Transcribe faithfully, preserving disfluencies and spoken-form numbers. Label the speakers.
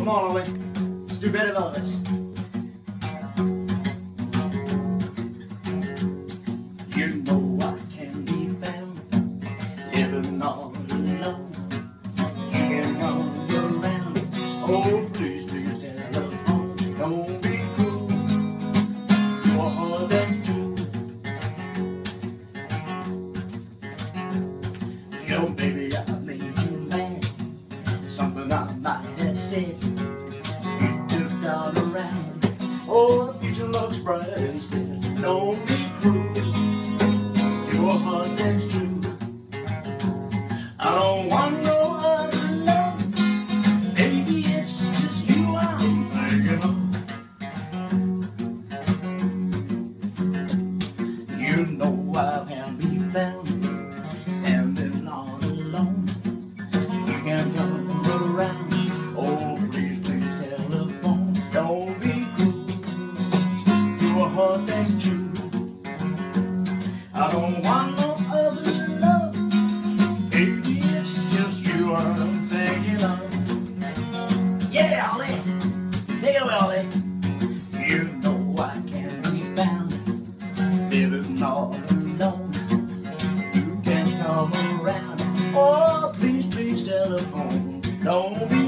Speaker 1: Come on, Ollie. Let's do better velvets. You know I can be found living all alone. You can run around. Oh, please, please, telephone. Don't be cruel to a heart that's true. Yo, baby, I made you mad. Something I might have said. You took all around. Oh, the future looks bright instead. Don't be cruel to a heart that's true. I don't want no other love. Baby, it's just you I'm thinking of. You know I can be found standing all alone. You can run around. Oh, please, please, telephone. Don't be cruel to a heart that's true. I don't want no other love. Baby, it's just you I'm thinking of. Yeah, Ollie. Take it away, Ollie. You know I can be found living all alone. You can come around. Oh, please, please, telephone. Don't be